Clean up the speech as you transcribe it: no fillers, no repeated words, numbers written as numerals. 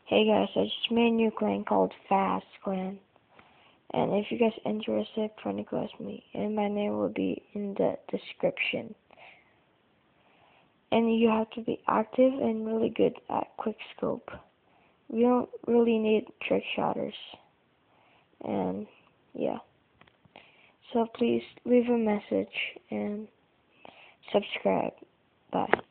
Hey guys, I just made a new clan called FaSzT clan. And if you guys are interested, friend request me. And my name will be in the description. And you have to be active and really good at quick scope. We don't really need trick shotters. And yeah. So please leave a message and subscribe. Bye.